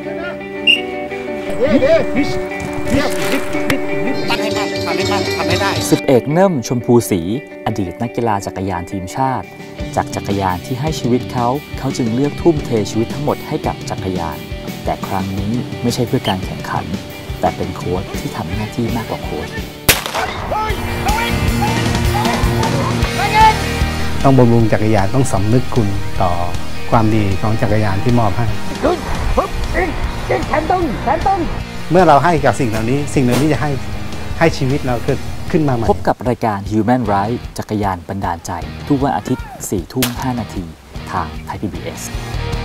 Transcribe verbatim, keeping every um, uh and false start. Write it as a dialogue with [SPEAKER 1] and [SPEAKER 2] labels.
[SPEAKER 1] ตั้งให้มั่นทำให้มั่นทำให้ได้
[SPEAKER 2] สิบเอกเนิ่มชมพูศรีอดีตนักกีฬาจักรยานทีมชาติจากจักรยานที่ให้ชีวิตเขาเขาจึงเลือกทุ่มเทชีวิตทั้งหมดให้กับจักรยานแต่ครั้งนี้ไม่ใช่เพื่อการแข่งขันแต่เป็นโค้ชที่ทำหน้าที่มากกว่าโค้ช
[SPEAKER 3] ต้องบำรุงจักรยานต้องสำนึกคุณต่อความดีของจักรยานที่มอบให้เมื่อเราให้กับสิ่งเหล่านี้สิ่งเหล่านี้จะให้ให้ชีวิตเราเกิดขึ้นมาใหม่
[SPEAKER 2] พบกับรายการ Human Right จักรยานบันดาลใจทุกวันอาทิตย์ สี่ทุ่มห้านาทีทางไทย พี บี เอส